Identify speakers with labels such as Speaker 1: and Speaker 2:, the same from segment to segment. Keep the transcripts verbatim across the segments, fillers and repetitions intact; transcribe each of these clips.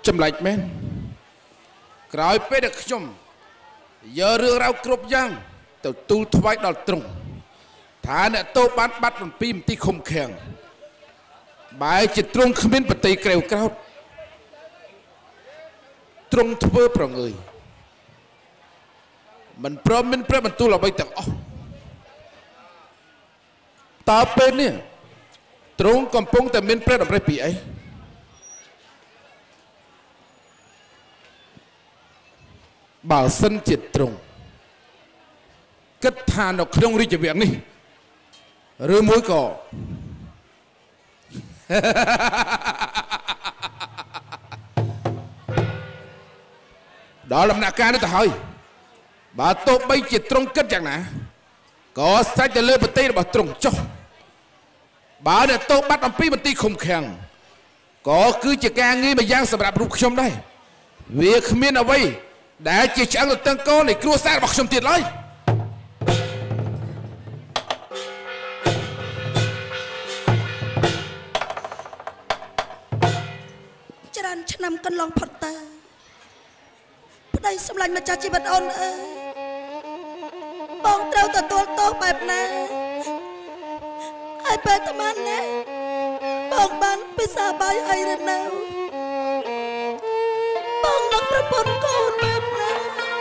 Speaker 1: chấm lạnh men cõi pe được chấm giờ rửa rau cướp giang từ tu thoái đào trùng thà nè tô bán bắt bằng pin tí không khéng bài chỉ trung không biết bật tay kêu cao trung thưa pro người mình pro mình pro mình tu là bây giờ ta bên nè trung còn phongแต่mình pro làmไรปีấy bảo sânจิตตรงkết thàn ở trong đi chợ viện đi rồi mối cỏ đó làm nạ ca đó thôi bà tô bay chỉ trong kết chẳng nè có sai từ lên bờ tây là bà trong cho bà để tô bắt làm pi bờ tây không khéng có cứ chỉ ca nghĩ mà giang sập đạp rụt trong đây việc miên ở đây đã chỉ chẳng được tăng con này cua xa bọc trong tiền lấy
Speaker 2: chăn nằm con lòng phật ta đây xâm lanh mà cha chị bật ôn ơi bông trâu tờ tuôn tốt bẹp nè ai bê tâm anh nè bông bắn bây giờ bay ai đến nào bông nâng ra bốn con bẹp nè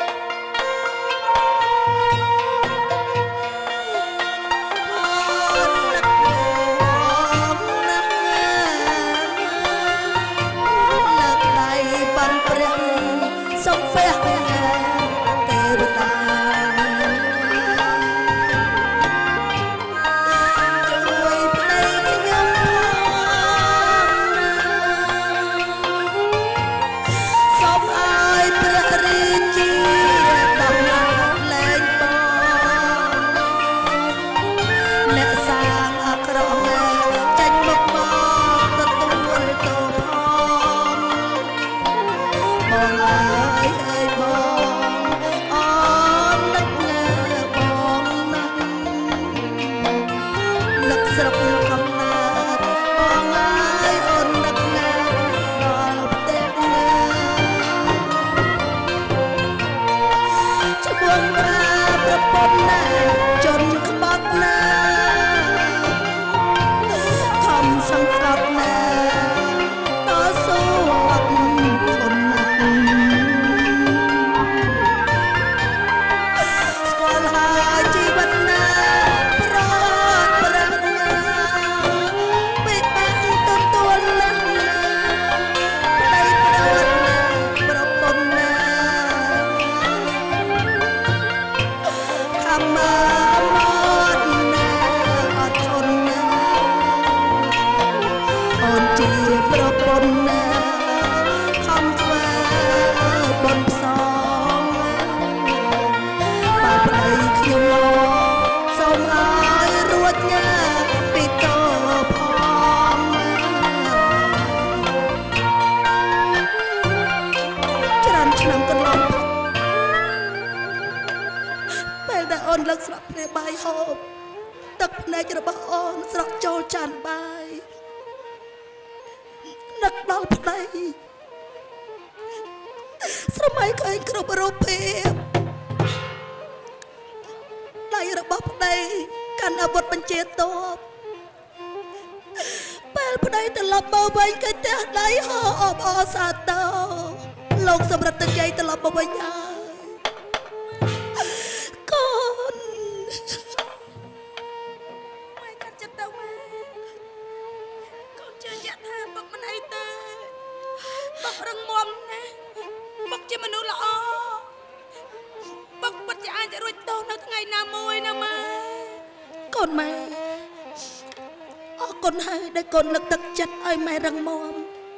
Speaker 2: con lực thực chất ai mày răng mồm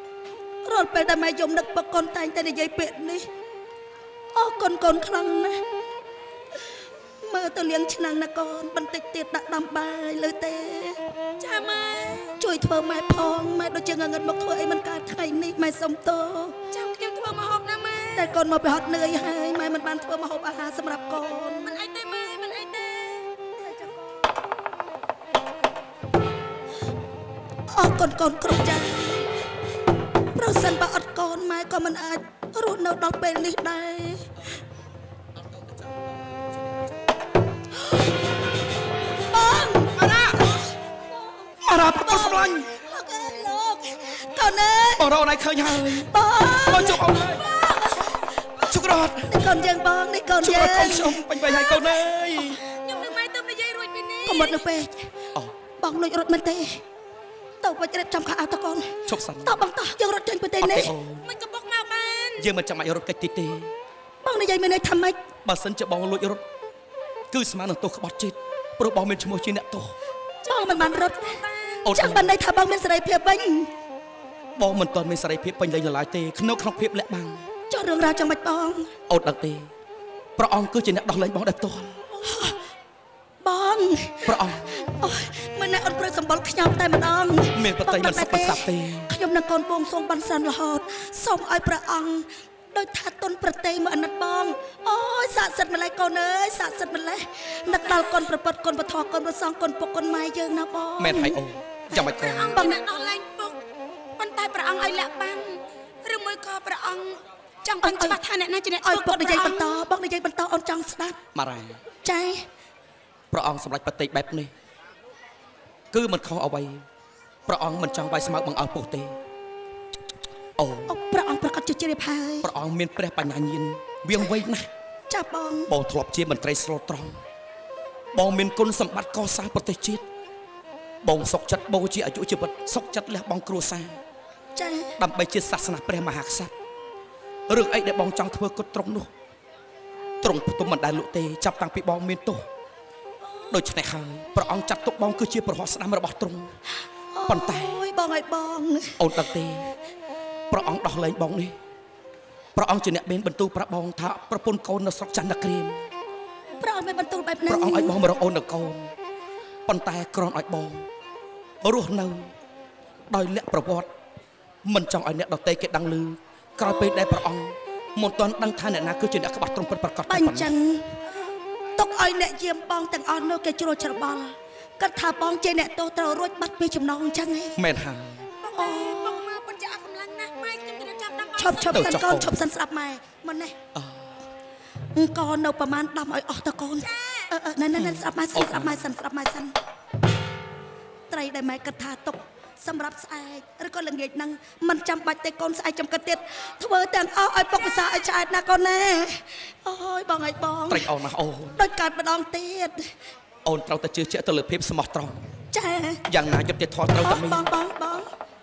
Speaker 2: rồi bây giờ mày dùng lực bậc con tay tay để dây biển đi ô con con khăn nè mơ tôi liếng chân nè con bận tịch tiệt đã đâm bài lời tê cha mày chui thưa mày phong mày đôi chân ngân một thôi mình cả thầy ní mày sống to trong kêu thưa mà hộp nè màyแต่ก่อนมาไปฮอตเนยให้ไม่มันบานเพื่อมาหอบอาหารสำหรับก่อนมันไอเต้ไม่มันไอเต้อ๋อก่อนก่อนกรุบใจโปรប្រសិនបើអត់កូនម៉ែក៏មិនអាចរស់នៅដល់ពេលនេះដែរបងអារ៉ាអារ៉ាប្រពន្ធសម្លាញ់លោកអើយលោកកូនអើយបងរកណៃឃើញហើយបងបងជប់អើយជុករត់នេះកូនយើងបងនេះកូនយើងជុករត់កូនខ្ញុំបាញ់វាយឲ្យកូនអើយខ្ញុំនឹងម៉ែទៅនិយាយរួចពីនេះកុំមកនៅពេកបងលួចរត់មែនទេទៅបាច់រៀបចំខោអាវតកូនឈប់សិនតបងតោះយើងរត់ចេញពីទីនេះមិនក៏បុកមកបានយើងមិនចាំបាច់រត់កិច្ចទីទេបងនិយាយមានន័យថាម៉េចបើសិនជាបងលួចរត់គឺស្មើនឹងទោសក្បត់ជាតិព្រោះបងមានឈ្មោះជាអ្នកទោសបងមិនបានរត់ចាំបានន័យថាបងមានសេរីភាពវិញបងមិនទាន់មានសេរីភាពពេញលេញឡើយទេក្នុងក្នុងភាពលាក់បាំងចុះរឿងរ៉ាវចាំបាច់បងអូនដឹងទេព្រះអង្គគឺជាអ្នកដោះលែងបងដោយផ្ទាល់បងព្រះអង្គអូយមិនណែអូនព្រឹកសម្បល់ខ្ញុំតែម្ដងមានប្រតិមិនសប្បុរសទេខ្ញុំនឹងកូនបងសូមបានសិនរហូតសូមឲ្យព្រះអង្គដោយថាទុនប្រតិមកអាណិតបងអូយស័ក្តិសិទ្ធិម្លេះកូនអើយស័ក្តិសិទ្ធិម្លេះនឹកដល់កូនប្រពន្ធកូនបធរកូនប្រសងកូនពុកកូនម៉ែយើងណាបងមែនហើយអូចាំបាច់កូនបងអ្នកដោះលែងពុកប៉ុន្តែព្រះអង្គឲ្យលាក់បាំងឬមួយក៏ព្រះអង្គចង់បញ្ជាក់ថាអ្នកណាជាអ្នកឲ្យពុកនិយាយបន្តបងនិយាយបន្តអូនចង់ស្ដាប់ម៉ារ៉ាចាព្រះអង្គសម្រេចបតិបែបនេះគឺមិនខុសអ្វីព្រះអង្គមិនចង់វាយស្មៅបង្អើពុះទេអូព្រះអង្គប្រកាសជាជ្រាបហើយព្រះអង្គមានព្រះបញ្ញាញាណវាងវៃណាស់ចាបងបងធ្លាប់ជាមន្ត្រីស្លូតត្រង់បងមានគុណសម្បត្តិកសាងប្រទេសជាតិបងសុខចិត្តបូជាអាយុជីវិតសុខចិត្តលះបង់គ្រួសារចាដើម្បីជាសាសនាព្រះមហាក្សត្ររឿងអីដែលបងចង់ធ្វើគត់ត្រង់នោះត្រង់ផ្ទុំមិនដែលលក់ទេចាប់តាំងពីបងមានទោសដូច្នេះហើយព្រះអង្គចាត់ទុកបងគឺជាប្រហោះស្ដាំរបស់ទ្រង់ប៉ុន្តែអូយបងឲ្យបងអូនដឹងទេព្រះអង្គដោះលែងបងនេះព្រះអង្គជាអ្នកមានបន្ទូលប្រាប់បងថាប្រពន្ធកូននៅស្រុកចន្ទក្រៀមព្រះអង្គមានបន្ទូលបែបហ្នឹងព្រះអង្គឲ្យបងមករកអូននៅកូនប៉ុន្តែគ្រាន់ឲ្យបងរស់នៅដោយលក្ខប្រវត្តិមិនចង់ឲ្យអ្នកដទៃគេដឹងឮក្រោយពេលដែលព្រះអង្គមិនទាន់ដឹងថាអ្នកណាគឺជាអ្នកក្បត់ទ្រង់ពិតប្រាកដតែប៉ុណ្ណឹងអញ្ចឹងទុកឲ្យអ្នកយាមបងទាំងអស់នោះគេជ្រួលច្របល់គាត់ថាបងជាអ្នកទោសត្រូវរួចបាត់ពីចំណងអញ្ចឹងឯងមែនហើយអូបងមកពិតជាអស់កម្លាំងណាស់ម៉ែខ្ញុំត្រូវចាប់ដល់ឈប់ឈប់សិនកូនឈប់សិនស្ដាប់ម៉ែមិននេះកូននៅប្រហែលដាំឲ្យអស់តកូនអឺណែណែស្ដាប់ម៉ែស្ដាប់ម៉ែសិនស្ដាប់ម៉ែសិនត្រីដែលម៉ែគិតថាទុកសម្រាប់ស្អែកឬក៏ល្ងាចហ្នឹងមិនចាំបាច់ទេកូនស្អែកចំកិតទៀតធ្វើទាំងអស់ឲ្យពុកភាសាឲ្យឆ្អែតណាកូនណាអូយបងឲ្យបងត្រេកអូនណាអូនដូចកើតម្ដងទៀតអូនត្រូវតែជឿជាក់ទៅលើភាពស្មោះត្រង់ចាយ៉ាងណាយុត្តិធម៌ត្រូវតែមានបងបងបង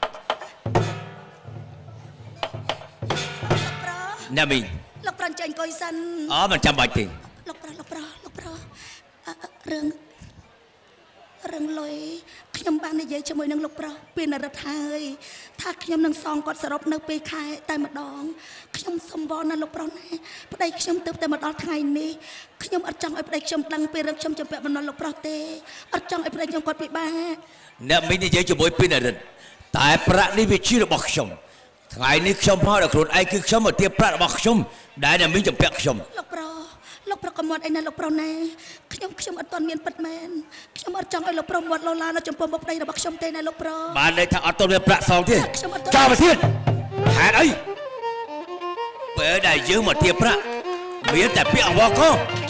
Speaker 2: ណាមីលោកប្រាំចេញអង្គុយសិនអូមិនចាំបាច់ទេលោកប្រាលោកប្រាលោកប្រារឿងរឿងលុយខ្ញុំបាននិយាយជាមួយនឹងលោកប្រុសពីនរិទ្ធហើយថាខ្ញុំនឹងសងគាត់សរុបនៅពេលខែតែម្ដងខ្ញុំសុំវល់ណាលោកប្រុសណាប្តីខ្ញុំទៅតែមកដល់ថ្ងៃនេះខ្ញុំអត់ចង់ឲ្យប្តីខ្ញុំដឹងពីរឿងខ្ញុំជំពាក់បំណុលលោកប្រុសទេអត់ចង់ឲ្យប្តីខ្ញុំគាត់ពិបាកអ្នកមិននិយាយជាមួយពីនរិទ្ធតែប្រាក់នេះវាជារបស់ខ្ញុំថ្ងៃនេះខ្ញុំមកដល់ខ្លួនឯងគឺខ្ញុំមកទាបប្រាក់របស់ខ្ញុំដែលអ្នកមិនជំពាក់ខ្ញុំលោកប្រុសលោកប្រុសក៏មាត់អីណាលោកប្រុសណាខ្ញុំខ្ញុំអត់ទាន់មានពិតមែនខ្ញុំអត់ចង់ឲ្យលោកប្រុសមាត់លោឡានៅចំពោះមុខប្តីរបស់ខ្ញុំទេណាលោកប្រុសបានន័យថាអត់ទាន់មានប្រាក់សងទេចោលទៅទៀតហេតុអីពេលដែលយើងមកទាបប្រាក់មានតែពាក្យអង្វរក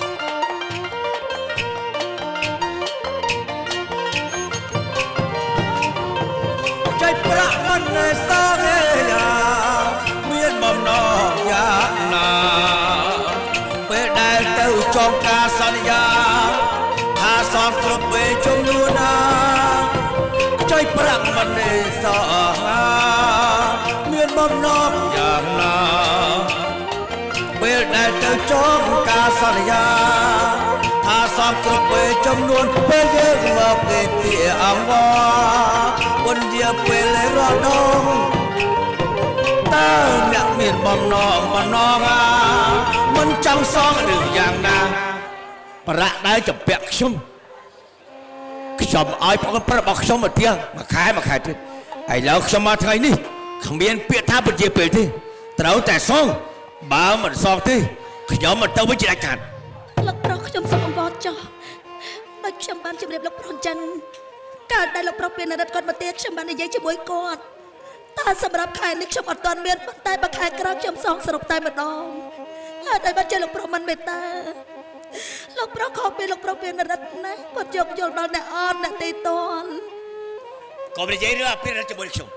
Speaker 2: ចៃប្រាក់មិនសងទេមានបំណងយ៉ាងណាពេលដែលទៅចងការសន្យាថាសងគ្រប់ពេលជំនួសណាចៃប្រាក់មិនសងមានបំណងយ៉ាងណាពេលដែលទៅចងការសន្យាថាសងគ្រប់ពេលចំនួនពេលយើងមកគេទាអង្វរបុណ្យជាពេលរត់ដងតើអ្នកមានបំណងបំណងអាមិនចង់សងឬយ៉ាងណាប្រាក់ដែលចម្ពាក់ខ្ញុំខ្ញុំឲ្យប្រកបរបស់ខ្ញុំមកទៀតមួយខែមួយខែទៀតឥឡូវខ្ញុំមកថ្ងៃនេះគ្មានពាក្យថាបញ្ជាពេលទេត្រូវតែសងបើមិនសងទេខ្ញុំមិនទៅវិញជាដាច់ខាតលោកប្រុសខ្ញុំសូមអង្វរចុះដូចខ្ញុំបានជម្រាបលោកប្រុសអញ្ចឹងកាលដែលលោកប្រុសពេលនរិទ្ធគាត់មកទៀតខ្ញុំបាននិយាយជាមួយគាត់តែសម្រាប់ខែនេះខ្ញុំអត់ទាន់មានតែបើខែក្រោយខ្ញុំសងសរុបតែម្ដងហើយតែបើជាលោកប្រុសមិនមេត្តាលោកប្រុសខកពីលោកប្រុសមានរិទ្ធណាគាត់យកយល់ដល់អ្នកអត់អ្នកទីតន់
Speaker 3: កុំនិយាយរឿងពីរិទ្ធជាមួយខ្ញុំ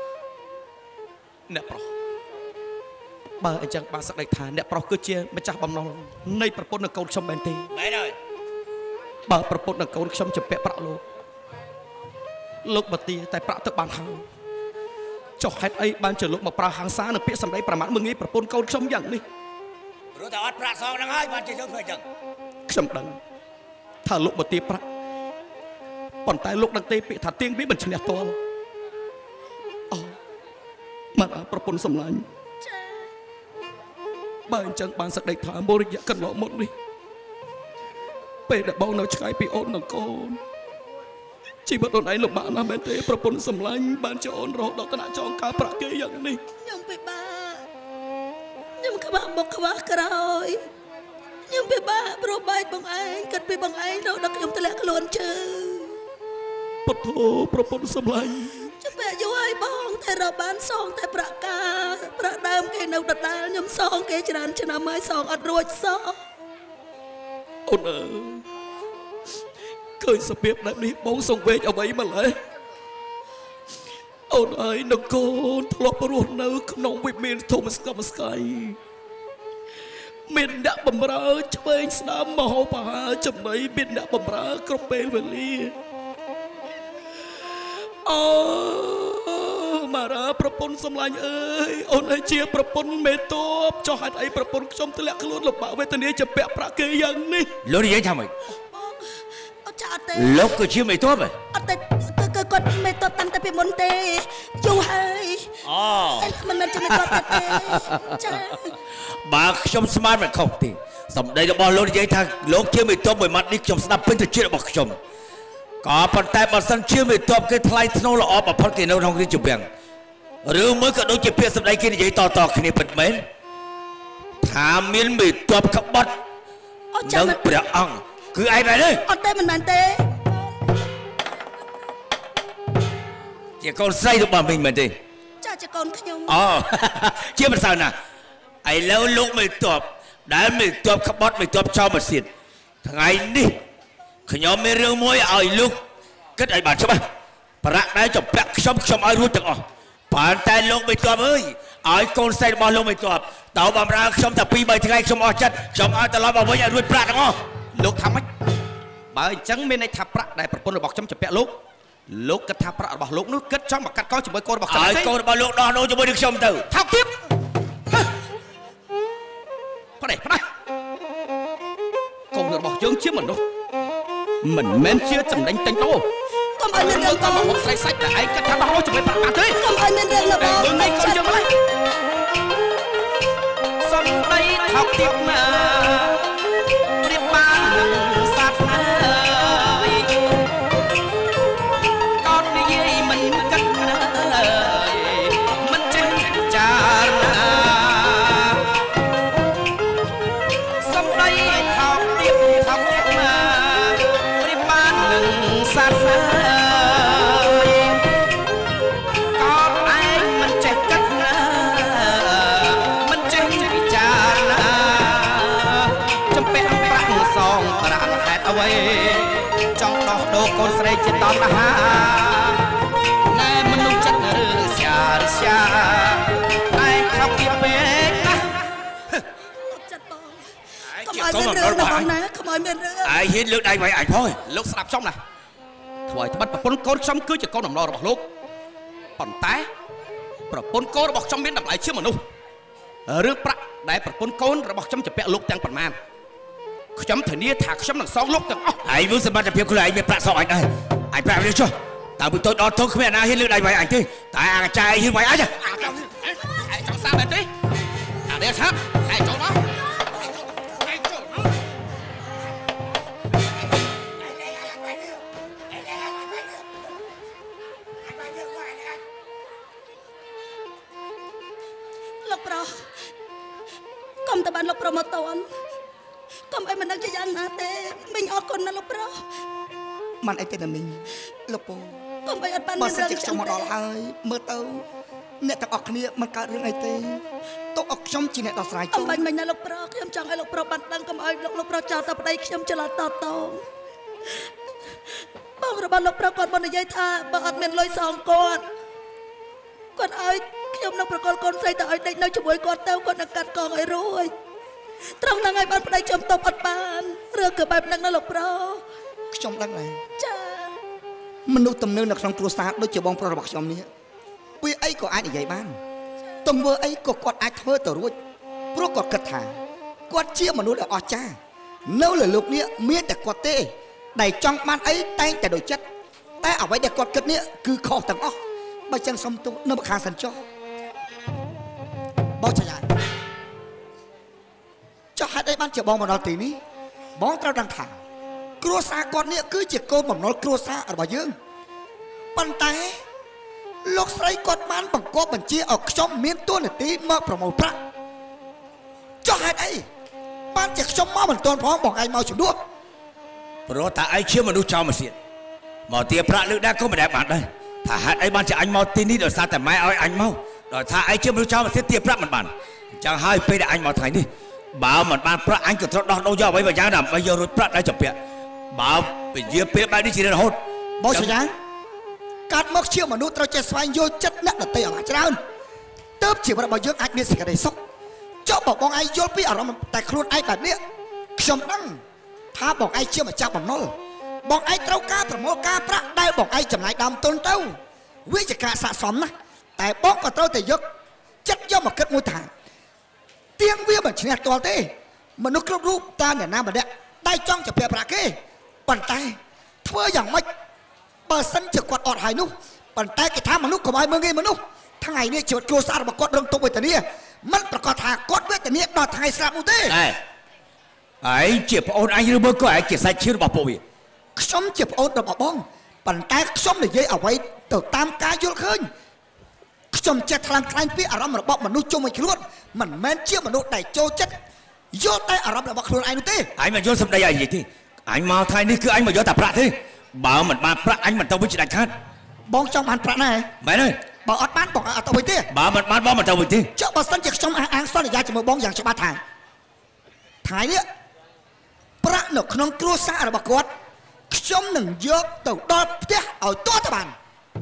Speaker 4: អ្នកប្រុសបើអញ្ចឹងបានសក្តិថាអ្នកប្រុសគឺជាម្ចាស់បំណុលនៃប្រពន្ធនិងកូនខ្ញុំមែនទេ
Speaker 3: មែនហើយ
Speaker 4: បើប្រពន្ធនិងកូនខ្ញុំជំពាក់ប្រាក់លោកលោកបទាតែប្រាក់ទៅបានហើយចុះហេតុអីបានជាលោកមកប្រើហាងសានិងពាក្យសម្ដីប្រមាថមើងងាយប្រពន្ធកូនខ្ញុំយ៉ាងនេះ
Speaker 3: ព្រោះតែអត់ប្រាក់សងហ្នឹងហើយបានជាយើងធ្វើអញ្ចឹង
Speaker 4: ខ្ញុំដឹងថាលោកបទាប្រាក់ប៉ុន្តែលោកដឹងទេពាក្យថាទៀងវាមិនឈ្នះទាល់អូមកប្រពន្ធសម្លាញ់បើអញ្ចឹងបានសក្តិថាមរយៈកន្លងមកនេះពេលដែលបងនៅឆ្ងាយពីអូននិងកូនជីវិតអូនឯងលំបាកណាស់មែនទេប្រពន្ធសម្លាញ់បានជាអូនរហូតដល់ថ្នាក់ចងការប្រាក់គេយ៉ាងនេះ
Speaker 2: ខ្ញុំពិបាកខ្ញុំខ្វះមុខខ្វះក្រោយខ្ញុំពិបាកព្រោះបែកបងឯងគិតពីបងឯងនៅដល់ខ្ញុំធ្លាក់ខ្លួនជើ
Speaker 4: ពុទ្ធោប្រពន្ធសម្លាញ់
Speaker 2: ចាំបែកយូរហើយបងតែរកបានសងតែប្រាក់ការប្រាក់ដើមគេនៅដដែលខ្ញុំសងគេច្រើនឆ្នាំហើយសងអត់រួចសោះ
Speaker 4: អូនអើយឃើញសភាពបែបនេះបងសង្វេគអ្វីម្ល៉េះអូនអើយនគរធ្លាប់រស់នៅក្នុងវិមានធំស្កប់ស្កៃមានអ្នកបំរើឆ្វេងស្ដាំមហោបហាចំណៃមានអ្នកបំរើគ្រប់ពេលវេលាអូមារាប្រពន្ធសម្លាញ់អើយអូនឯងជាប្រពន្ធមេតបចុះហេតុអីប្រពន្ធខ្ញុំធ្លាក់ខ្លួនលំបាកវេទនាជាពាក់ប្រាក់គេយ៉ាងនេះ
Speaker 3: លោកនិយាយថាម៉េច
Speaker 2: អត់ចាអត់ទេ
Speaker 3: លោកគឺជាមេតប
Speaker 2: អត់ទេគឺគាត់មេតបតាំងតែពីមុនទេយូរហើយ
Speaker 3: អូ
Speaker 2: មិនមែនជាមេតបទេចា
Speaker 3: បើខ្ញុំស្មានមិនខុសទេសម្ដីរបស់លោកនិយាយថាលោកជាមេតបមួយម៉ាត់នេះខ្ញុំស្ដាប់ពេញទៅជារបស់ខ្ញុំក៏ប៉ុន្តែបើសិនជាមេតបគេថ្លៃធ្នូល្អបំផុតគេនៅក្នុងរាជវាំងឬមួយក៏ដូចជាពាក្យសម្ដីគេនិយាយតតគ្នាពិតមែនថាមានមេតបក្បត់នៅព្រះអង្គគឺឯងមែនទេ
Speaker 2: អត់ទេមិនមែនទេ
Speaker 3: ជាកូនស្រីរបស់មីងមែនទេ
Speaker 2: ចាជាកូនខ្ញុំ
Speaker 3: អូជាមិនសើណាឥឡូវលោកមេតបដែលមេតបក្បត់មេតបចោលមកទៀតថ្ងៃនេះខ្ញុំមានរឿងមួយឲ្យលោកគិតឲ្យបានច្បាស់ប្រាក់ដែលចម្ពាក់ខ្ញុំខ្ញុំឲ្យរួចទាំងអស់ប៉ុន្តែលោកមេតបអើយឲ្យកូនស្រីរបស់លោកមេតបតើបំរើខ្ញុំតែពីរបីថ្ងៃខ្ញុំអស់ចិត្តខ្ញុំឲ្យត្រឡប់មកវិញឲ្យរួចប្រាក់ទាំងអស់
Speaker 4: លោកថាម៉េចបើអញ្ចឹងមានន័យថាប្រាក់ដែលប្រពន្ធរបស់ខ្ញុំចម្ពាក់លោកលោកគិតថាប្រាក់របស់លោកនោះគិតចង់មកកាត់កោជាមួយកូនរបស់ខ្ញុំទេ
Speaker 3: ឲ្យកូនរបស់លោកដោះដូរជាមួយនឹងខ្ញុំទៅ
Speaker 4: ថោកទៀតផ្ដេសផ្ដេសកូនរបស់យើងជាមនុស្សមិនមែនជាចំណេញទិញដូរ
Speaker 2: កុំឲ្យមានរឿង
Speaker 4: កុំមកស្រីសាច់តែឯងគិតថាដោះដូរជាមួយប្រាក់បានទេ
Speaker 2: កុំឲ្យមានរឿងលើបង
Speaker 4: មើលកូនយើងម្ល៉េះសំដីថោកទៀតណាព្រៀបបាននឹងសាសនាកូននិយាយមិនគិតណាមិនចេះចារណាសំដីថោកទៀតថោកទៀតណាព្រៀបបាននឹងសាសនាកូនឯងមិនចេះគិតណាមិនចេះពិចារណាចំពាក់ប្រាក់សងប្រាក់ហេតុអ្វីចង់ដោះដូរកូនស្រីជាតណ្ហាណែមនុស្សចិត្តរឿងស្យារស្យាឯងខំពីពេកណា
Speaker 2: ចិត្តបងកុំឲ្យមានរឿងរបស់ណាកុំឲ្យមានរឿង
Speaker 3: ឯងហ៊ានលើកដៃໄວអញផង
Speaker 4: លោកស្ដាប់ខ្ញុំណាធ្វើឲ្យត្បិតប្រពន្ធកូនខ្ញុំគឺជាកូនដំណររបស់លោកប៉ុន្តែប្រពន្ធកូនរបស់ខ្ញុំមានតម្លៃជាមនុស្សរឿងប្រាក់ដែលប្រពន្ធកូនរបស់ខ្ញុំចម្ពាក់លោកទាំងប៉ុន្មានខ្ញុំធានាថាខ្ញុំនឹងសងលោកទាំងអស់
Speaker 3: ឯងមើលសមត្ថភាពខ្លួនឯងមានប្រាក់សងអញដែរអញប្រាប់នេះចុះតើពីតូចដល់ធំគ្មានណាហ៊ានលើកដៃវាយអញទេតែអាចារ្យហ៊ានវាយអញ
Speaker 4: ឯងចង់សាមែនទេអានេះឆាប់ឯងចូលមក
Speaker 2: លោកប្រុសកុំតែបានលោកប្រុសមកតន់កុំឲ្យមិនដឹងជាយ៉ាងណាទេមីងអរគុណណាលោកប្រុស
Speaker 5: មិនអីទេណាមីងលោកពូ
Speaker 2: កុំឲ្យអត់បាន
Speaker 5: មានរឿងខ្ញុំមកដល់ហើយមើលទៅអ្នកទាំងអស់គ្នាមិនកើតរឿងអីទេទុកឲ្យខ្ញុំជាអ្នកដោះស្រាយជូន
Speaker 2: អំបញ្ញមិញណាលោកប្រុសខ្ញុំចង់ឲ្យលោកប្រុសបានដឹងកុំឲ្យលោកលោកប្រុសចោលតែប្តីខ្ញុំច្រឡំតតងបងរបស់លោកប្រុសគាត់បាននិយាយថាបើអត់មានលុយសងគាត់គាត់ឲ្យខ្ញុំនឹងប្រកល់កូនស្រីទៅឲ្យដេកនៅជាមួយគាត់ទៅគាត់នឹងកាត់កងឲ្យរួចត្រង់ហ្នឹងឲ្យបានប្តីខ្ញុំតបអត់បានរឿងក៏បែបហ្នឹងណាលោកប្រុស
Speaker 5: ខ្ញុំដឹងហើយ
Speaker 2: ចា
Speaker 5: មនុស្សទំនើបនៅក្នុងគ្រួសារដូចជាបងប្រុសរបស់ខ្ញុំនេះវាអីក៏អាចនិយាយបានទង្វើអីក៏គាត់អាចធ្វើទៅរួចព្រោះគាត់គិតថាគាត់ជាមនុស្សដែលអស្ចារ្យនៅលើលោកនេះមានតែគាត់ទេដែលចង់បានអីតែងតែដូចចិត្តតែអ្វីដែលគាត់គិតនេះគឺខុសទាំងអស់បើចឹងសុំទោសនៅម្ខាងសិនចុះបងចាស់ចុះហេតុអីបានជាបងមកដល់ទីនេះបងត្រូវដឹងថាគ្រួសារគាត់នេះគឺជាកូនបំណុលគ្រួសាររបស់យើងប៉ុន្តែលោកស្រីគាត់បានបង្គាប់បញ្ជាឲ្យខ្ញុំមានតួនាទីមកប្រមូលប្រាក់ចុះហេតុអីបានជាខ្ញុំមកមិនទាន់ផងបងឯងមកជំនួស
Speaker 3: ព្រោះតាឯងជាមនុស្សចោលមកទៀតមកទាប្រាក់លើដែរក៏មិនដែលបានដែរថាហេតុអីបានជាអញមកទីនេះដោយសារតែម៉ែឲ្យអញមកដោយថាឯងជាមនុស្សចោលមកទៀតទាប្រាក់មិនបានអញ្ចឹងហើយពេលដែលអញមកថ្ងៃនេះបើមិនបានប្រាក់អញក៏ត្រូវដោះដូរយកអ្វីមួយយ៉ាងដើម្បីយករួចប្រាក់ដែលចំពាក់បើពជាពេលបែបនេះជារហូត
Speaker 5: បងសញ្ញាកាត់មកជាមនុស្សត្រូវចេះស្វែងយល់ចិត្តអ្នកដទៃឲ្យបានច្រើនទើបជីវិតរបស់យើងអាចមានសេចក្តីសុខចុះបងឯងយល់ពីអារម្មណ៍តែខ្លួនឯងបែបនេះខ្ញុំដឹងថាបងឯងជាម្ចាស់បំណុលបងឯងត្រូវការប្រមូលការប្រាក់ដែលបងឯងចំណាយដើមទុនទៅវាជាការស័ក្តិសមណាស់តែបងក៏ត្រូវតែយកចិត្តយកមកគិតមួយថាទៀងវាមិនឈ្នះទាល់ទេមនុស្សគ្រប់រូបតាមអ្នកណាម្នាក់ដែលចង់ចាប់ប្រាក់គេប៉ុន្តែធ្វើយ៉ាងម៉េចបើសិនជាគាត់អត់ហើយនោះប៉ុន្តែគេថាមនុស្សកុំឲ្យមើងងាយមនុស្សថ្ងៃនេះជីវិតគ្រួសាររបស់គាត់រងទុក្ខវេទនាមិនប្រកាសថាគាត់វេទនាដល់ថ្ងៃស្លាប់នោះទេ
Speaker 3: ឯងជាប្អូនអញឬមើលក៏ឯងជាសាច់ឈាមរបស់ពួកវា
Speaker 5: ខ្ញុំជាប្អូនរបស់បងប៉ុន្តែខ្ញុំនិយាយអ្វីទៅតាមការយល់ឃើញខ្ញុំចេះថ្លឹងថ្លែងពីអារម្មណ៍របស់មនុស្សជុំវិញខ្លួនមិនមែនជាមនុស្សដែលចូលចិត្តយល់តែអារម្មណ៍របស់ខ្លួនឯងនោះទេ
Speaker 3: អញមិនយល់សម្ដីឯងនិយាយទេអញមកថ្ងៃនេះគឺអញមកយកតែប្រាក់ទេបើមិនបានប្រាក់អញមិនទៅវិញជាដាច់ខាត
Speaker 5: បងចង់បានប្រាក់ណា
Speaker 3: មែនទេ
Speaker 5: បើអត់បានបងអត់ទៅវិញទេ
Speaker 3: បើមិនបានបងមិនទៅវិញទេ
Speaker 5: ចុះបើសិនជាខ្ញុំអះអាងសន្យាជាមួយបងយ៉ាងច្បាស់ថាថ្ងៃនេះប្រាក់នៅក្នុងគ្រួសាររបស់គាត់ខ្ញុំនឹងយកទៅដល់ផ្ទះឲ្យទាល់តែបាន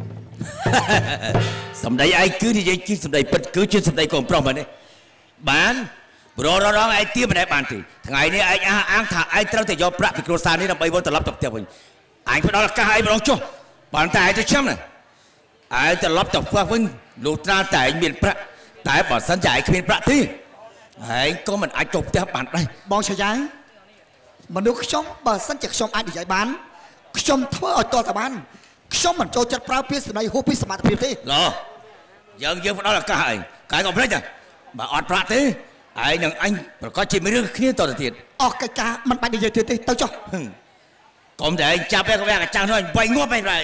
Speaker 3: សម្ដីឯងគឺនិយាយជាសម្ដីពិតគឺជាសម្ដីកូនប្រុសមែនទេបានព្រោះរងឯងទៀមិនដែលបានទេថ្ងៃនេះឯងអះអាងថាឯងត្រូវតែយកប្រាក់ពីគ្រួសារនេះដើម្បីវិលត្រឡប់ទៅផ្ទះវិញឯងផ្ដល់ឱកាសឯងម្ដងចុះប៉ុន្តែឯងទៅចាំណាឯងត្រឡប់ទៅផ្ទះវិញលុះត្រាតែឯងមានប្រាក់តែបើសិនជាឯងគ្មានប្រាក់ទេឯងក៏មិនអាចទៅផ្ទះបានដែរ
Speaker 5: បងឆាយ៉ាមនុស្សខ្ញុំបើសិនជាខ្ញុំអាចនិយាយបានខ្ញុំធ្វើឲ្យតតែបានខ្ញុំមិនចូលចិត្តប្រើពាក្យសម្ដីហួសពីសមត្ថភាពទេ
Speaker 3: ឡោយើងយើងផ្ដល់ឱកាសឯងកាយកុំភ្លេចណាបើអត់ប្រាក់ទេឯងនឹងអញប្រកាសជាមានរឿងគ្នាតទៅទៀត
Speaker 5: អស់កិច្ចការមិនបាច់និយាយទៀតទេទៅចុះ
Speaker 3: កុំតែឯងចាប់ឯងក៏វាកាចាំងនោះវាយងាប់ឯងដែរ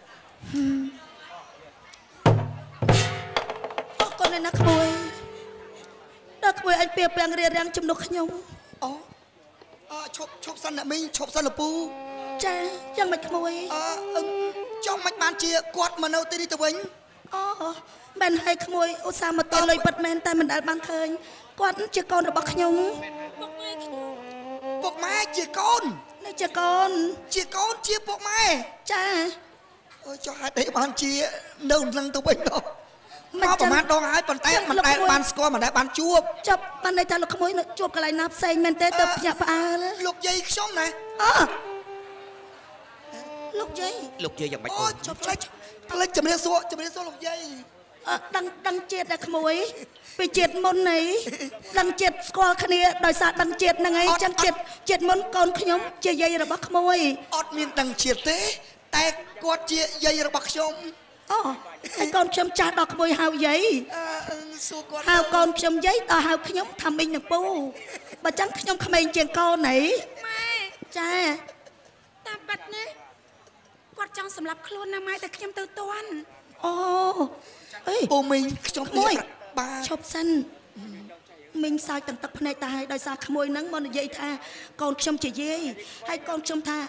Speaker 2: អរគុណណាស់ក្មួយដល់ក្មួយអញពីពាំងរៀបរៀងជំនួសខ្ញុំ
Speaker 5: អូអឺឈប់ឈប់សិនអ្នកមីងឈប់សិនលពូ
Speaker 2: ចាយ៉ាងម៉េចក្មួយ
Speaker 5: អឺចង់មិនបានជាគាត់មកនៅទីនេះទៅវិញ
Speaker 2: អូបានឲ្យក្មួយឧស្សាហ៍មកទិញលុយពិតមែនតែមិនដែលបានឃើញគាត់ជាកូនរបស់ខ្ញុំ
Speaker 5: ពុកម៉ែខ្ញុំពុកម៉ែជាកូន
Speaker 2: នេះជាកូន
Speaker 5: ជាកូនជាពុកម៉ែ
Speaker 2: ចា
Speaker 5: អូចុះហេតុអីបានជានៅនឹងទៅវិញទៅមកប្រហែលដងហើយប៉ុន្តែមិនដែលបានស្គាល់មិនដែលបានជួប
Speaker 2: ចប់បានន័យថាលោកក្មួយជួបកន្លែងណាផ្សេងមែនទេទៅភ្ញាក់ផ្អើល
Speaker 5: លោកយាយខ្ញុំណា
Speaker 2: អើលោកយាយ
Speaker 5: លោកយាយយ៉ាងម៉េចអូចប់ចុចផ្លេចជំរាបសួរជំរាបសួរលោកយាយ
Speaker 2: អឺដឹងដឹងជាតិតែក្មួយពីជាតិមុនណីដឹងជាតិស្គាល់គ្នាដោយសារដឹងជាតិហ្នឹងឯងចឹងជាតិជាតិមុនកូនខ្ញុំជាយាយរបស់ក្មួយ
Speaker 5: អត់មានដឹងជាតិទេតែគាត់ជាយាយរបស់ខ្ញុំ
Speaker 2: អូហើយកូនខ្ញុំចាស់ដល់ក្មួយហៅយាយ
Speaker 5: អឺសួរគាត់
Speaker 2: ហៅកូនខ្ញុំយាយដល់ហៅខ្ញុំថាមីងនឹងពូបើចឹងខ្ញុំក្មេងជាងកូនហី
Speaker 6: ម៉ែ
Speaker 2: ចា
Speaker 6: តាមបាត់នេះគាត់ចង់សម្លាប់ខ្លួនណាម៉ែតែខ្ញុំទៅទាន់
Speaker 2: អូអេ
Speaker 5: ពូមីងខ្ញុំ
Speaker 2: មួយបាទឈប់សិនមីងសើចទាំងទឹកភ្នែកតែហើយដោយសារក្មួយហ្នឹងមកនិយាយថាកូនខ្ញុំជាយាយហើយកូនខ្ញុំថា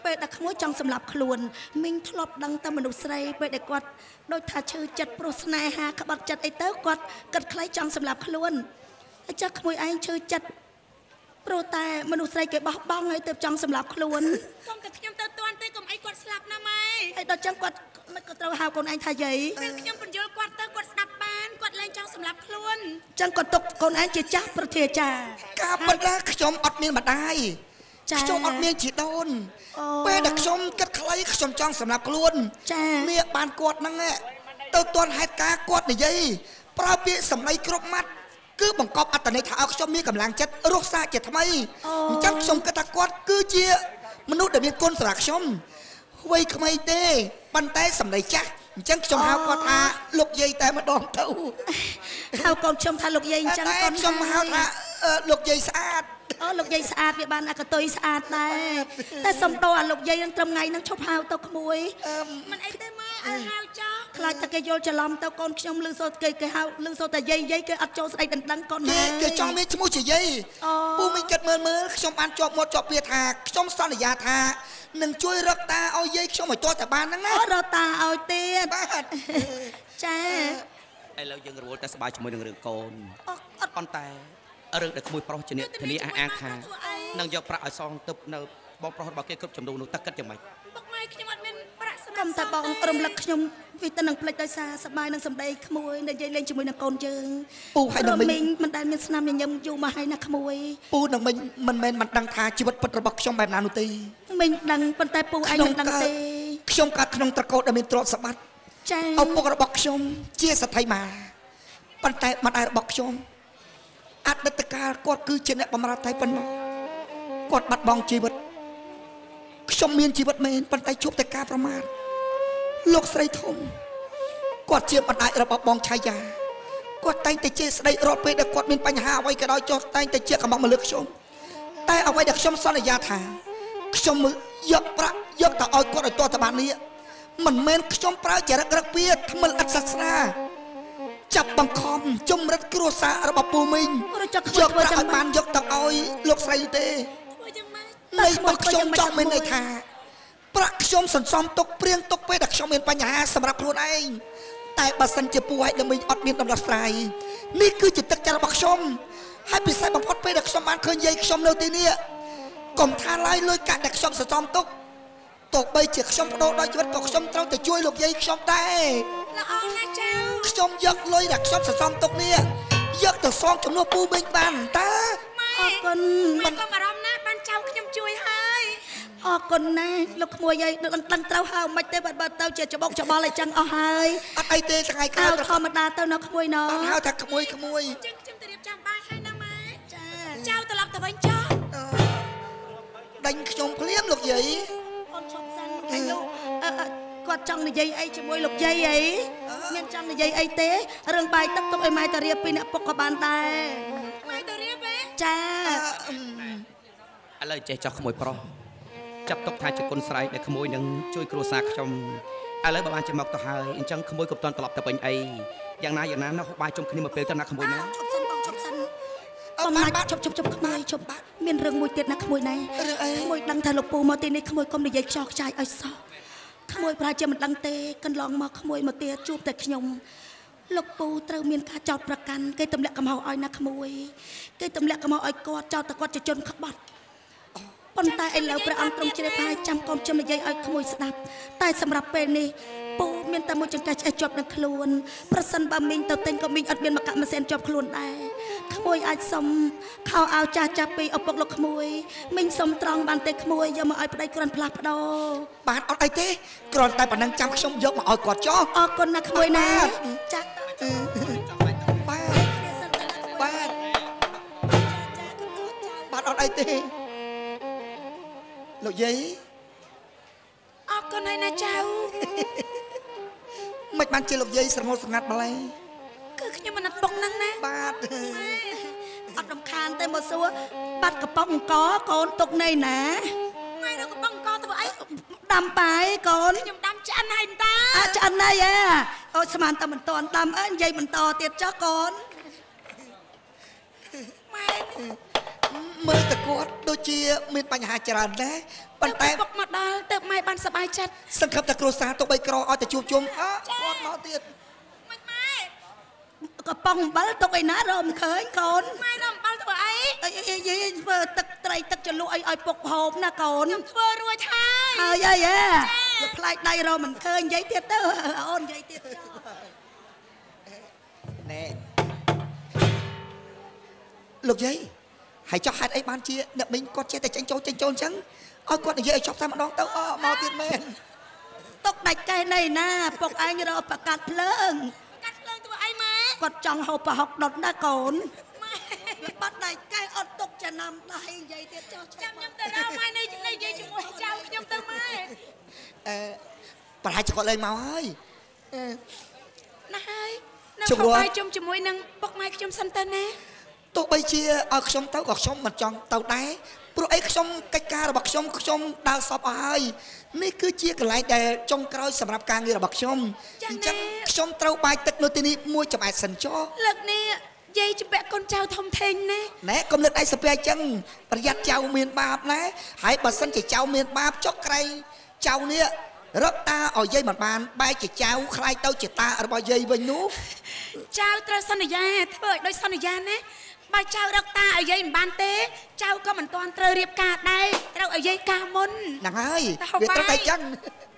Speaker 2: ពេលដែលក្មួយចង់សម្លាប់ខ្លួនមីងធ្លាប់ដឹងតែមនុស្សស្រីពេលដែលគាត់ដូចថាឈឺចិត្តព្រោះស្នេហាក្បត់ចិត្តអីទៅគាត់គិតខ្លីចង់សម្លាប់ខ្លួនអញ្ចឹងក្មួយឯងឈឺចិត្តព្រោះតែមនុស្សស្រីគេបោះបង់ហើយទៅចង់សម្លាប់ខ្លួនកុំតែខ្ញុំទៅទាន់ទេកុំអីគាត់ស្លាប់ណាម៉ែហើយដល់ចឹងគាត់ក៏ត្រូវហៅកូនឯងថាយាយពេលខ្ញុំបញ្យល់គាត់ទៅគាត់ស្ដាប់បានគាត់លែងចង់សម្លាប់ខ្លួនចឹងគាត់ទុកកូនឯងជាចាស់ប្រធាចា
Speaker 5: ការពិតណាខ្ញុំអត់មានម្ដាយខ្ញុំអត់មានជីដូនពេលដែលខ្ញុំគិតខ្លីខ្ញុំចង់សម្លាប់ខ្លួននេះបានគាត់ហ្នឹងទៅទាន់ហេតុការគាត់និយាយប្រើពាក្យសម្ដីគ្រប់ម៉ាត់គឺបង្កប់អត្តន័យថាឲ្យខ្ញុំមានកម្លាំងចិត្តរស់សាជាថ្មីអញ្ចឹងខ្ញុំគិតថាគាត់គឺជាមនុស្សដែលមានគុណសម្រាប់ខ្ញុំវ័យក្មេងទេប៉ុន្តែសម្ដីចាស់អញ្ចឹងខ្ញុំហៅគាត់ថាលោកយាយតែម្ដងទៅហៅកូនខ្ញុំថាលោកយាយអញ្ចឹងកូនខ្ញុំហៅថាលោកយាយស្អាតអូលោកយាយស្អាតវាបានអកតុយស្អាតដែរតែសំដៅអាលោកយាយនឹងត្រឹមថ្ងៃនឹងឈប់ហៅទៅក្មួយមិនអីទេម៉ែឲ្យហៅចោលខ្លាចតែគេយល់ច្រឡំទៅកូនខ្ញុំលឺសូត្រគេគេហៅលឺសូត្រតែយាយយាយគេអត់ចូលស្ដីដណ្ដឹងកូនម៉ែគេចង់មានឈ្មោះជាយាយពូមិនគិតមើលមើលខ្ញុំបានជាប់មាត់ជាប់ពាក្យថាខ្ញុំសន្យាថានឹងជួយរកតាឲ្យយាយខ្ញុំឲ្យទាល់តែបានហ្នឹងណារកតាឲ្យទៀតបាទចា
Speaker 4: ឥឡូវយើងរវល់តែសប្បាយជាមួយនឹងរឿងកូនអត់ប៉ុន្តែរឿងដែលក្មួយប្រុសជាអ្នកធានាអះអាងថានឹងយកប្រាក់ឲ្យសងទឹកនៅបងប្រុសរបស់គេគ្រប់ចំនួននោះតើគិតយ៉ាងម៉េច
Speaker 2: បុកម៉ែខ្ញុំអត់មានប្រាក់សម្រាប់តែបងរំលឹកខ្ញុំវាទៅនឹងផ្លេចដោយសារសប្បាយនឹងសម្ដីក្មួយនិយាយលេងជាមួយនឹងកូនយើងពូហើយនឹងមិញមិនដែលមានស្នាមញញឹមយូរមកហើយណាក្មួយពូនឹងមិញមិនមែនមិនដឹងថាជីវិតពិតរបស់ខ្ញុំបែបណានោះទេមិញដឹងប៉ុន្តែពូឯងមិនដឹងទេខ្ញុំកើតក្នុងត្រកូលដែលមានទ្រព្យសម្បត្តិចា៎ឪពុករបស់ខ្ញុំជាសទ្ធីមាប៉ុន្តែម្ដាយរបស់ខ្ញុំអតីតកាលគាត់គឺជាអ្នកបម្រើតែប៉ុណ្ណោះគាត់បាត់បង់ជីវិតខ្ញុំមានជីវិតមែនប៉ុន្តែជួបតែការប្រមាថលោកស្រីធំគាត់ជាម្ដាយរបស់បងឆាយាគាត់តែងតែជេរស្ដីរាល់ពេលដែលគាត់មានបញ្ហាអ្វីក៏ដោយចុះតែងតែជាកំងមកលើខ្ញុំតែអ្វីដែលខ្ញុំសន្យាថាខ្ញុំយកប្រាក់យកទៅឲ្យគាត់ឲ្យតតបាននេះមិនមែនខ្ញុំប្រើចរិតរឹកពីថ្មិលអត់សាសនាចាប់បង្ខំជំរិតគ្រួសាររបស់ពូមីងយកប្រាក់ឲ្យបានយកទៅឲ្យលោកស្រីទេនៃរបស់ខ្ញុំចង់មានន័យថាប្រាក់ខ្ញុំសន្សំទុកព្រៀងទុកពេលដែលខ្ញុំមានបញ្ហាសម្រាប់ខ្លួនឯងតែបើសិនជាពូឲ្យដើម្បីអត់មានដំណោះស្រាយនេះគឺជាទឹកចិត្តរបស់ខ្ញុំហើយពិសេសបំផុតពេលដែលខ្ញុំបានឃើញយាយខ្ញុំនៅទីនេះកុំថាឡើយលុយកាក់ដែលខ្ញុំសន្សំទុកទោះបីជាខ្ញុំបដូរដោយជីវិតក៏ខ្ញុំត្រូវតែជួយលោកយាយខ្ញុំដែរល្អណាស់ចៅខ្ញុំយកលុយដែលខ្ញុំសន្សំទុកនេះយកទៅសងចំនួនពូមីងបានតើអរគុណមិនកុំអារម្មណ៍ណាបានចៅខ្ញុំជួយហើយអរគុណណាស់លោកក្មួយយាយដឹងដឹងត្រូវហៅមិនទេបើទៅជាច្បុកច្បល់អីចឹងអស់ហើយអត់អីទេថ្ងៃក្រោយធម្មតាទៅនៅក្មួយណោបានហៅថាក្មួយក្មួយចឹងខ្ញុំទៅរៀបចំបាយហើយណាម៉ែចាចៅត្រឡប់ទៅវិញចុះដេញខ្ញុំភ្លាមលោកយាយអូនឈប់សិនឯងលោកគាត់ចង់និយាយអីជាមួយលោកយាយអីមានចង់និយាយអីទេរឿងបាយទឹកទុកឲ្យម៉ែតារៀបពីអ្នកពុកក៏បានដែរម៉ែតារៀបទេចា
Speaker 4: ឥឡូវចេះចោះក្មួយប្រុសចាប់ទុកថាជាគុណស្រ័យដែលក្មួយនឹងជួយគ្រួសារខ្ញុំឥឡូវបើបានជាមកទៅហើយអញ្ចឹងក្មួយក៏មិនទាន់ត្រឡប់ទៅវិញអីយ៉ាងណាយ៉ាងណានោះបាយជុំគ្នាមកពេលទៅណាក្មួយណា
Speaker 2: ឈប់សិនបងឈប់សិនអំណាចឈប់ឈប់ឈប់ក្មួយឈប់មានរឿងមួយទៀតណាក្មួយណែរឿងអីក្មួយដឹងថាលោកពូមកទីនេះក្មួយកុំនិយាយខ្ចោខ្ចាយឲ្យសោះក្មួយប្រហែលជាមិនដឹងទេកន្លងមកក្មួយមកទៀតជួបតែខ្ញុំលោកពូត្រូវមានការចោទប្រកាន់គេទម្លាក់កំហុសឲ្យណាក្មួយគេទម្លាក់កំហុសឲ្យគាត់ចោទតែគាត់ជាជនក្បត់ប៉ុន្តែឥឡូវព្រះអង្គទ្រង់ជ្រាបហើយចាំកុំចាំនិយាយឲ្យក្មួយស្ដាប់តែសម្រាប់ពេលនេះពូមានតែមួយចង្កេះឆ្អេះជាប់នឹងខ្លួនប្រសិនបើមីងទៅទិញក៏មីងអត់មានមកកាក់ម៉ាស៊ីនជាប់ខ្លួនដែរក្មួយអាចសុំខោអាវចាស់ចាស់ពីឪពុកលោកក្មួយមីងសុំត្រង់បានទេក្មួយយកមកឲ្យប្តីគ្រាន់ផ្លាស់ប្ដូរ
Speaker 5: បាទអត់អីទេគ្រាន់តែប៉ុណ្ណឹងចាំខ្ញុំយកមកឲ្យគាត់ចុះ
Speaker 2: អរគុណណាក្មួយណាចាស់
Speaker 5: បាទបាទបាទអត់អីទេលោកយាយ
Speaker 2: អរគុណហើយណាចៅ
Speaker 5: មិនបានជាលោកយាយស្រងត់ស្ងាត់ម្ល៉េះ
Speaker 2: គឺខ្ញុំមិនអត់បុកហ្នឹងណា
Speaker 5: បាទ
Speaker 2: អត់រំខានទេមកសួរបាត់កប៉ុងអង្គកូនទុកនៅណាម៉ែរកកប៉ុងអង្គទៅអីដាំបាយកូនខ្ញុំដាំឆ្អិនហើយតាអើឆ្អិនហើយហ៎អូស្មានតែមិនតន់ដាំអើនិយាយបន្តទៀតចុះកូនម៉ែ
Speaker 5: មើលតគាត់ដូចជាមានបញ្ហាច្រើនដែរប៉ុន្តែ
Speaker 6: ពុកមកដល់ទៅម៉ែបានសប្បាយចិត្ត
Speaker 5: សង្ឃឹមតែគ្រួសារទៅបីក្រឲ្យតែជួបជុំអើគាត់មកទៀត
Speaker 6: មិនម៉ែ
Speaker 2: កំប៉ុងអំបិលទុកឯណារមឃើញកូន
Speaker 6: ម៉ែរំបាល់ធ្វើអី
Speaker 2: អីអីយីធ្វើទឹកត្រីទឹកចលក់អីឲ្យពុកហូបណាកូន
Speaker 6: ខ្ញុំធ្វើរួចហើយ
Speaker 2: ហើយអីហ៎យកផ្លាយដៃរមមិនឃើញនិយាយទៀតទៅអូននិយាយទៀត
Speaker 5: ណែលោកយាយហើយចោះហេតុអីបានជាអ្នកមីងគាត់ចេះតែចេញចូលចេញចូលអញ្ចឹងឲ្យគាត់និយាយឲ្យចប់តែម្ដងទៅអើមកទៀតមែន
Speaker 2: ទុកដាច់កែណៃណាពុកឯងរកប្រកាត់ភ្លើង
Speaker 6: កាត់ភ្លើងធ្វើអីម៉ែ
Speaker 2: គាត់ចង់ហូបប្រហុកដុតណាកូន
Speaker 6: ម៉ែ
Speaker 2: បាត់ដាច់កែអត់ទុកចំណាំដៃនិយាយទៀតចោះ
Speaker 6: ចាំខ្ញុំទៅដល់ម៉ែនេះនិយាយជាមួយចៅខ្ញុំទៅម៉ែ
Speaker 5: អឺប្រហែលជាគាត់លេងមកហើយ
Speaker 6: ណាហើយនៅ
Speaker 5: ជម្រាប
Speaker 6: បាយជុំជាមួយនឹងពុកម៉ែខ្ញុំសិនទៅណា
Speaker 5: ទោះបីជាឲ្យខ្ញុំទៅក៏ខ្ញុំមិនចង់ទៅដែរព្រោះអីខ្ញុំកិច្ចការរបស់ខ្ញុំខ្ញុំដើរសពអស់ហើយនេះគឺជាកន្លែងដែលចុងក្រោយសម្រាប់ការងាររបស់ខ្ញុំអញ្ចឹងខ្ញុំត្រូវបាយទឹកនៅទីនេះមួយចំអែតសិនចុះ
Speaker 6: លើកនេះយាយជំពាក់កូនចៅធំធេងណា
Speaker 5: ណែកុំលើកដៃសាពះអញ្ចឹងប្រយ័ត្នចៅមានបាបណាហើយបើសិនជាចៅមានបាបចុះក្រែងចៅនេះរកតាឲ្យយាយមិនបានបែកជាចៅខ្លាយទៅជាតារបស់យាយវិញនោះ
Speaker 6: ចៅត្រូវសន្យាធ្វើឲ្យដូចសន្យាណាបើចៅរកតាឲ្យយាយមិនបានទេចៅក៏មិនទាន់ត្រូវរៀបការដែរត្រូវឲ្យយាយការមុន
Speaker 5: ហ្នឹងហើយវាត្រូវតែអញ្ចឹង